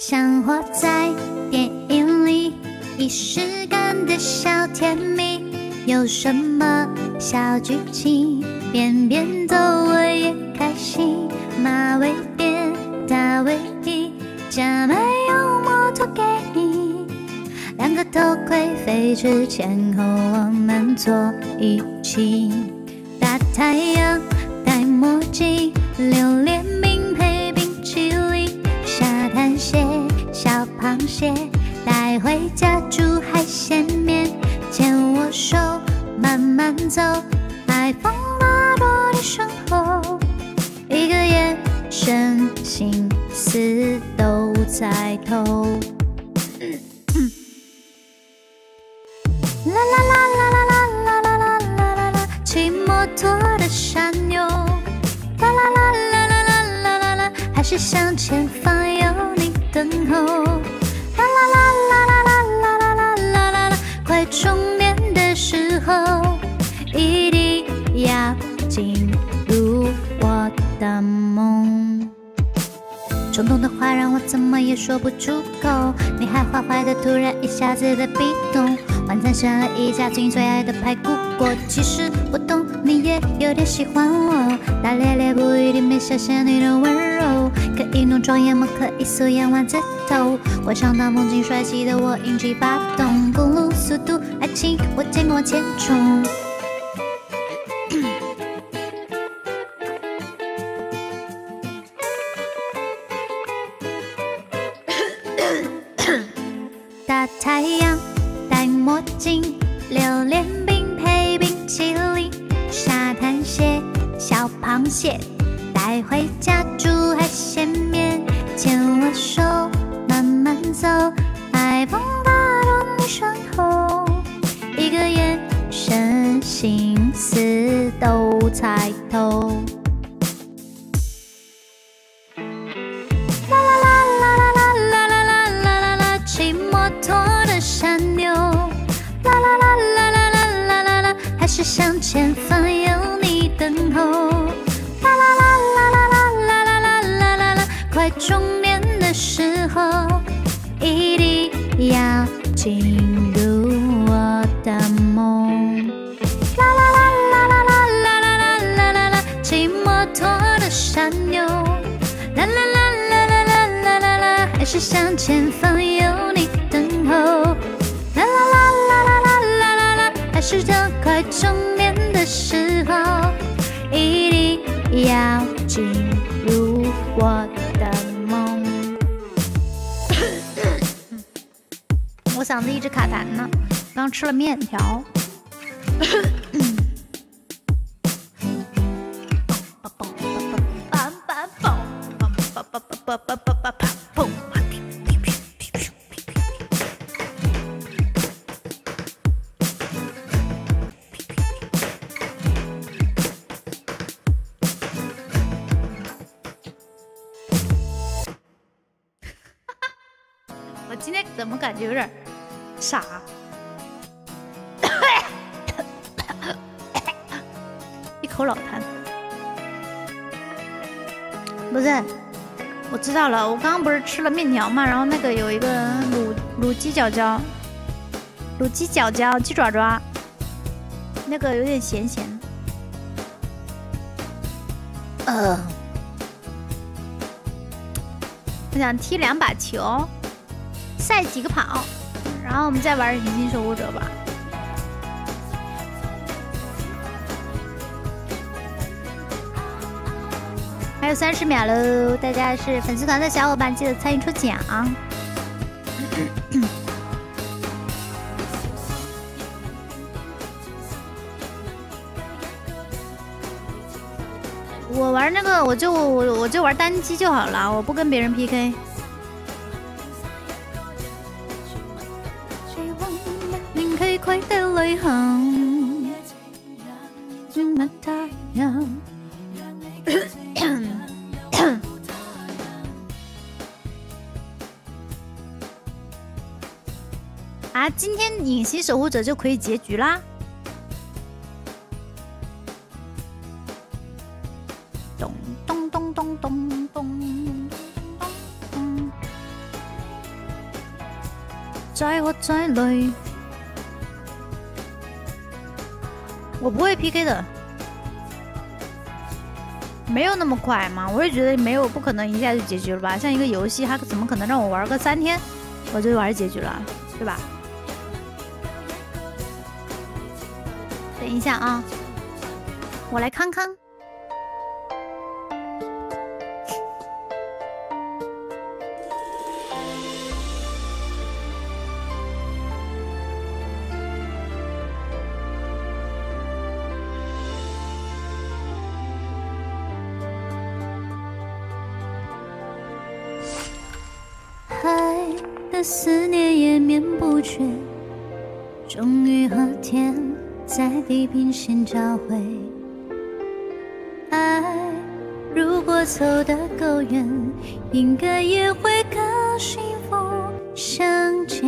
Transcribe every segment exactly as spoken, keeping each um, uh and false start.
像活在电影里，仪式感的小甜蜜。有什么小剧情，边边走我也开心。马尾辫，大卫衣，加满幽默托给你。两个头盔飞驰前后，我们坐一起。大太阳，戴墨镜，榴莲饼配冰淇淋。沙滩鞋，小螃蟹，带回家煮海鲜面。牵我手，慢慢走，海风打落你身后。一个眼神，心思都在透。啦啦啦啦啦啦啦啦啦啦啦啦，骑摩托的山牛。啦啦啦啦啦啦啦啦啦，还是向前方有你等候。啦啦啦啦啦啦啦啦啦啦啦啦，快终点的时候，一定要进入我的梦。冲动的话让我怎么也说不出口，你还坏坏的，突然一下子的壁咚。晚餐选了一家最最爱的排骨锅，其实我懂你也有点喜欢我，大咧咧不一定没实现你的温柔，可以浓妆艳抹，可以素颜丸子头，我想当风景帅气的我引起发动，公路速度爱情我尽往前冲。大太阳，戴墨镜，榴莲饼配冰淇淋。沙滩鞋，小螃蟹，带回家煮海鲜面。牵我手，慢慢走，海风打动你身后。一个眼神，心思都猜透。啦啦啦啦啦啦啦啦啦啦啦，骑摩托的山牛。啦啦啦啦啦啦啦啦啦，还是向前方有你等候。啦啦啦啦啦啦啦啦啦啦啦啦，快终点的时候，一定要进入我的梦。啦啦啦啦啦啦啦啦啦啦啦啦，骑摩托的山牛。啦啦啦啦啦啦啦啦啦，还是向前方有你等候。啦啦啦啦啦啦啦啦啦，还是到快终点的时候，一定要进入我的梦。我嗓子一直卡痰呢，刚吃了面条。我今天怎么感觉有点傻？一口老痰。不是，我知道了，我刚刚不是吃了面条嘛，然后那个有一个卤卤鸡脚脚，卤鸡脚脚鸡爪爪，那个有点咸咸。呃，我想踢两把球，赛几个跑，然后我们再玩隐形守护者吧。还有三十秒喽，大家是粉丝团的小伙伴，记得参与抽奖。我玩那个，我就我我就玩单机就好了，我不跟别人 P K。令佢快的旅行，那太阳。啊，今天隐形守护者就可以结局啦！咚咚咚咚咚咚咚咚。 在我在累。我不会 P K 的，没有那么快嘛。我也觉得没有，不可能一下就结局了吧？像一个游戏，它怎么可能让我玩个三天，我就玩结局了，对吧？等一下啊，我来康康。 爱的思念延绵不绝，终于和天在地平线交汇。爱如果走得够远，应该也会更幸福相见。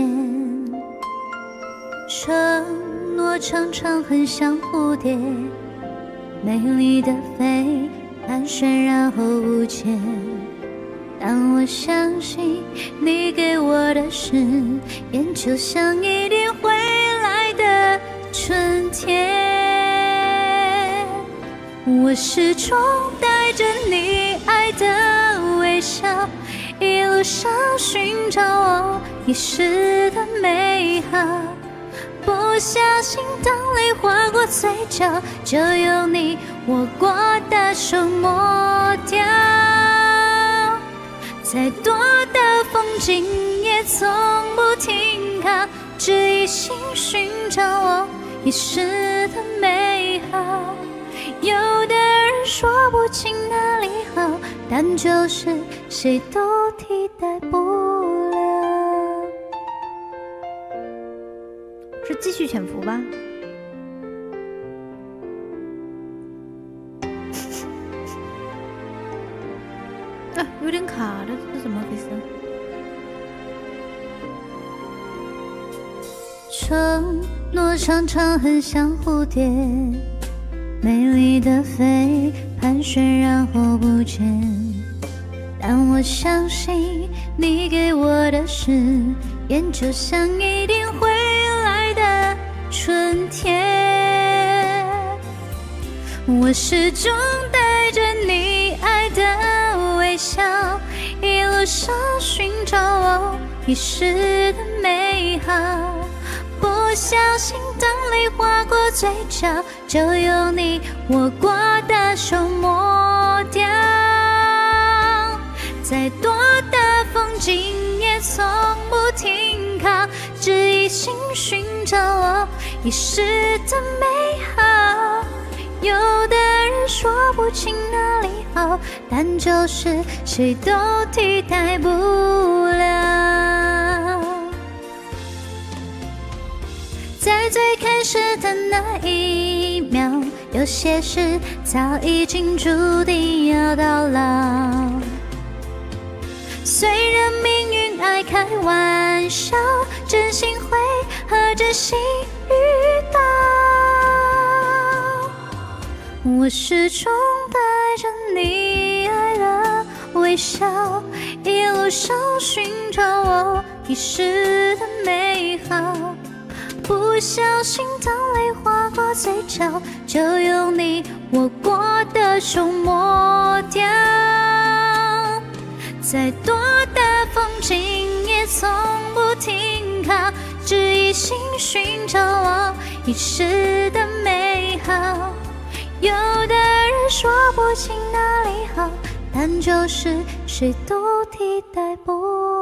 承诺常常很像蝴蝶，美丽的飞，盘旋然后不见。但我相信你给我的誓言，就像一定会来的春天。我始终带着你爱的微笑，一路上寻找我遗失的美好。不小心当泪划过嘴角，就用你握过的手抹掉。再多的风景也从不停靠，只一心寻找我遗失的美好。有的人说不清哪里好，但就是谁都替代不了。 是继续潜伏吧？啊，有点卡了，这是怎么回事？ 承诺常常很像蝴蝶，美丽的飞，盘旋然后不见。但我相信你给我的誓言，就像一定会来的春天。我始终带着你爱的微笑，一路上寻找我遗失的美好。不小心当泪划过嘴角，就用你握过的手抹掉。再多的风景也从不停靠，只一心寻找我遗失的美好。有的人说不清哪里好，但就是谁都替代不了。在最开始的那一秒，有些事早已经注定要到老。虽然命运爱开玩笑，真心会和真心遇到。我始终带着你爱的微笑，一路上寻找我遗失的美好。不小心当泪划过嘴角，就用你握过的手抹掉。再多的风景也从不停靠，只一心寻找我遗失的美好。有的人说不清哪里好，但就是谁都替代不